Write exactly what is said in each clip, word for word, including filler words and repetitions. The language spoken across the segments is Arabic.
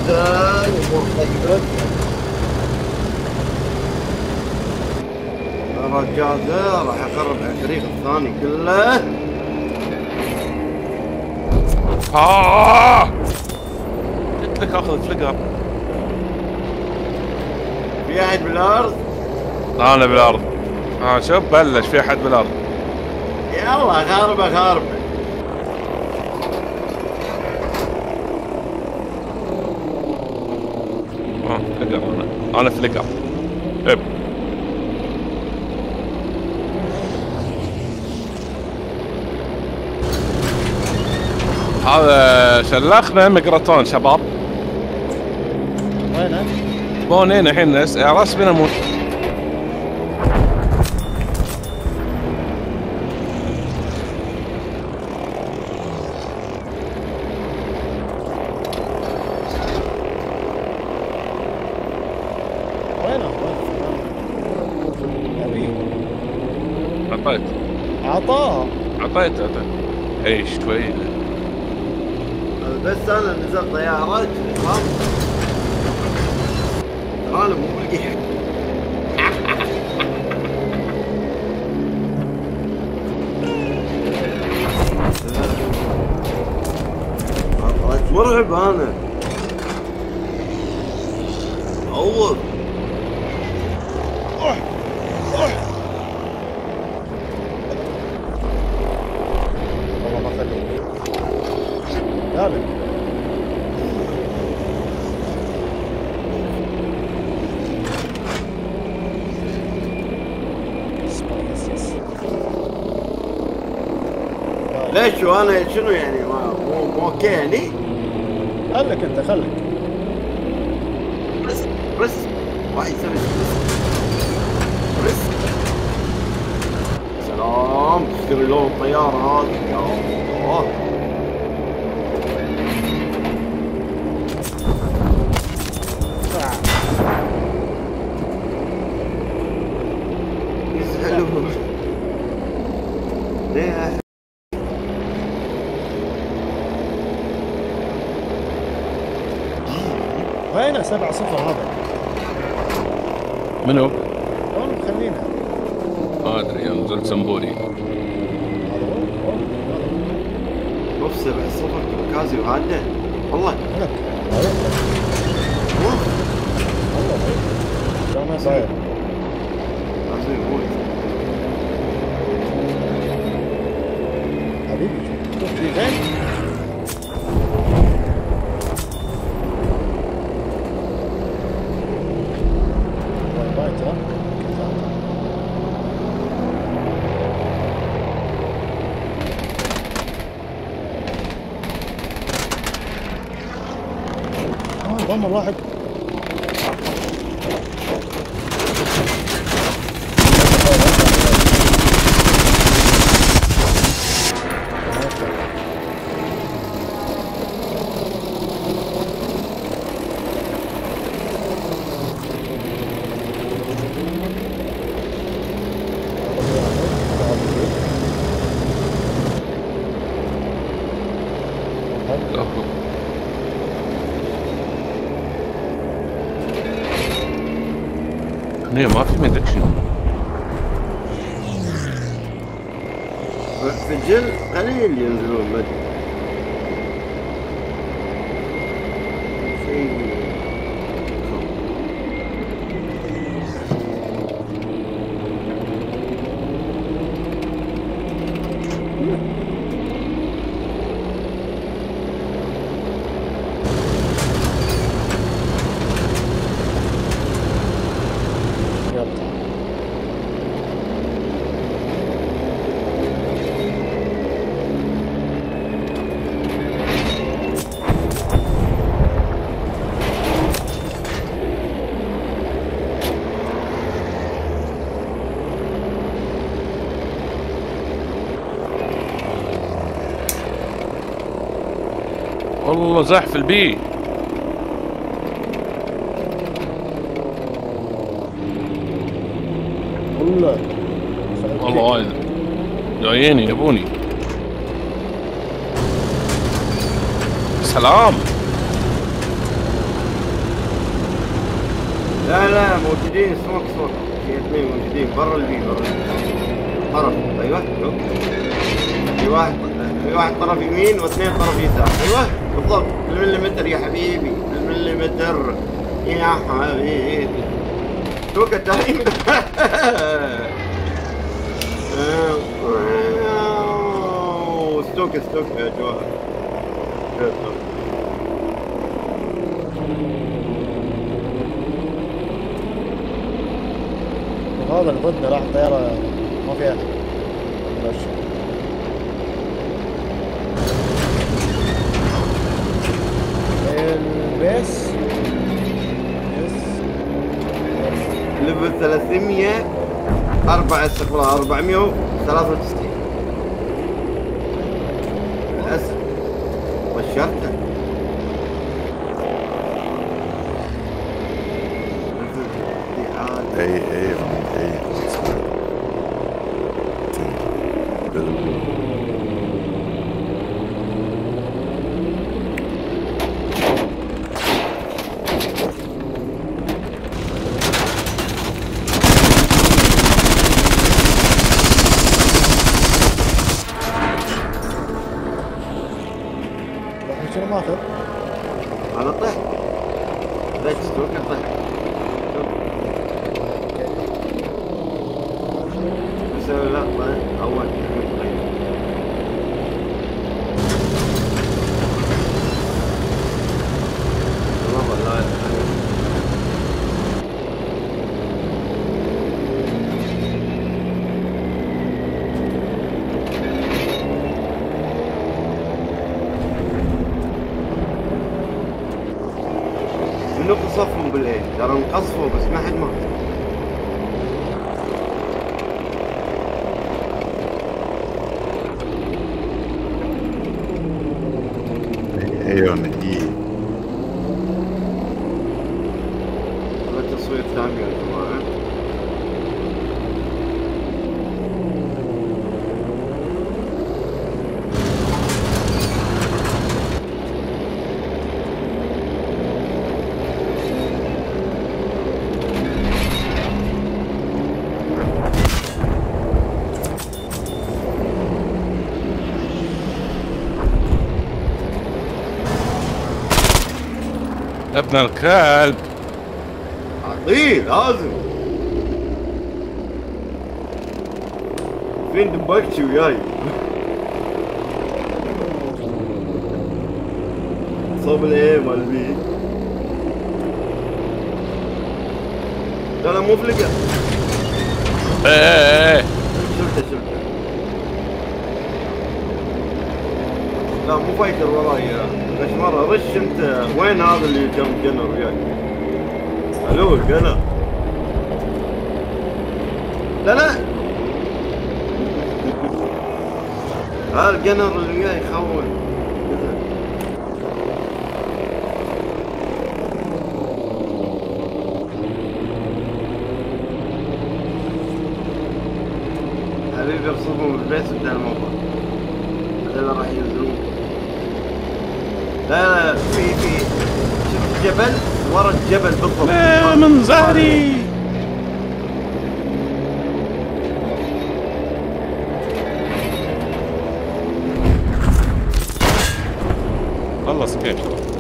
زين امور طيبه. الرجال ذا راح يخرب على الفريق الثاني كله. آه قلت لك اخذ فليكر. في احد بالارض؟ انا بالارض. ها آه شوف بلش في احد بالارض. يلا خاربه خاربه. اه فليكر انا انا فليكر. اب هذا شلخنا ميكروتون شباب. وينه؟ بونين الحين راس بنا موت. وينه؟ ابي عطيت عطاه عطيت عطيت اي شوي. بس انا نزلت طيارات فاهم. انا مو بلقي. طلعت مرعب انا. عوض والله ما خليك قابل. يس يس ليش وانا شنو يعني ما مو مو اوكي يعني؟ خلك انت خلك. بس بس واحد يسوي بس. سلام تشتري لون الطيارة هذه يا الله. يزعلون ليه؟ وينه؟ سبعة صفر هذا. منو؟ وين مخلينها؟ ما ادري انا نزلت سمبوري. هذا هو؟ هذا. اوف سبعة صفر كاميكازي وهاده والله. هناك. والله لا ما صاير. لازم يموت. حبيبي شوف في فين؟ باي باي ترى. اه ضمر واحد. هني ما في مدري شنو. في الجل قليل ينزلون مد. شيء والله زحف البي. والله والله وايد جايين يبوني. سلام لا لا موجودين سموك سموك، في اثنين موجودين برا البي برا طرف. ايوه شوف، في واحد في واحد طرف يمين واثنين طرف يسار. ايوه بالضبط بالمليمتر يا حبيبي، بالمليمتر يا حبيبي. شوك التايم. ستوك ستوك يا جوهر. هذا اللي ضدنا راح طيارة ما فيها أحد. ماشي. البيس يس ليفل ثلاثمية أربعة استغفر أربعمية وثلاثة وتسعين. للأسف بشرته. اي اي اي شنو ماخذ؟ أنا طحت. ليش ستوك طحت؟ بسوي لقطة أول والله لا منو قصفهم بالليل؟ ترى انقصفوا بس ما حد مات. ايوه اي هذا تصوير ثاني يا جماعة. ابن الكلب عطيه لازم. فين دبكتي وياي؟ صوب الايه مال بي. لا لا مو فلقة. ايه ايه ايه شفته شفته. لا مو فايتر وراي غش مرة. رش انت وين هذا اللي جنب جنر وياك؟ الو الجنر. لا لا هذا الجنر اللي وياي يخون. حبيبي ارصدهم بالبيت وانتهى الموضوع. هذول راح ينزلون. لا لا في في شفت جبل ورا الجبل بالضبط. لا من زهري. خلص كيف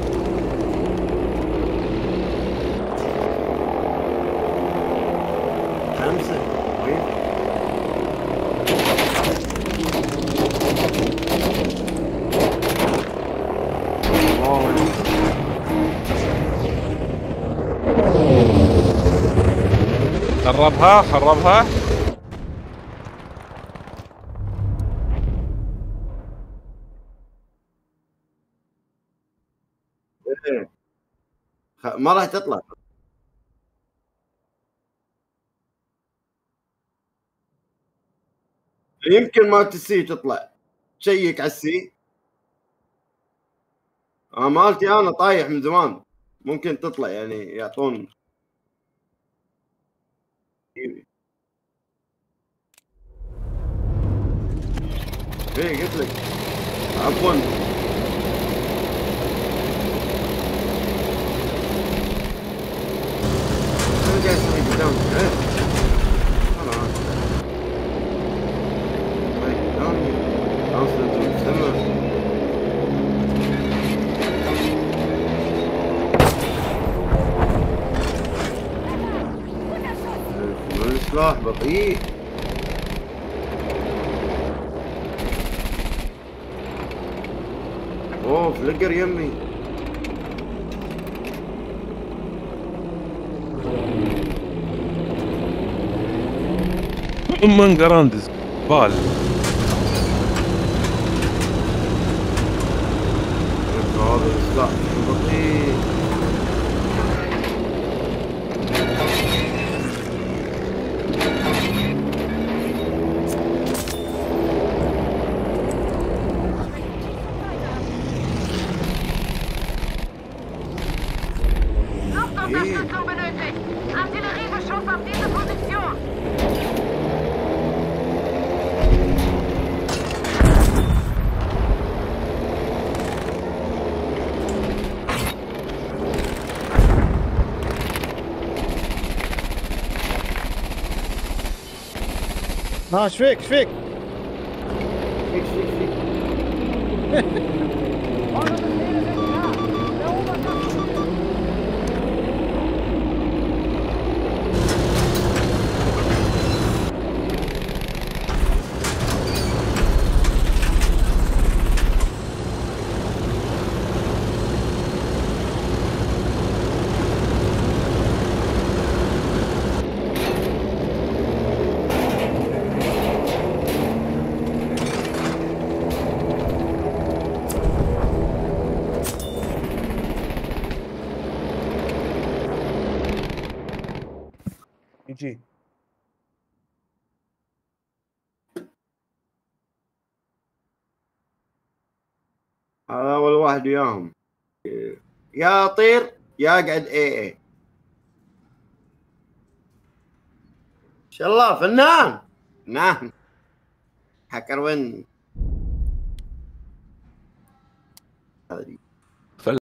خمسة. خربها خربها. ما راح تطلع. يمكن مالت السي تطلع. شيك على السي. آه مالتي انا طايح من زمان. ممكن تطلع يعني يعطون. ايه قلت لك عفوا. اليوم ايه خلاص طيب ثاني خلاص مستمر السلاح بطيء اوه فليكر يمي من جراندز بال هذا السلاح بطيء Unterstützung benötigt. Artilleriebeschuss auf diese Position. ها ايش فيك ايش فيك؟ فيك فيك فيك يجي هذا اول واحد وياهم يا طير يا قعد اي اي ان شاء الله فنان فنان حكر وين هذه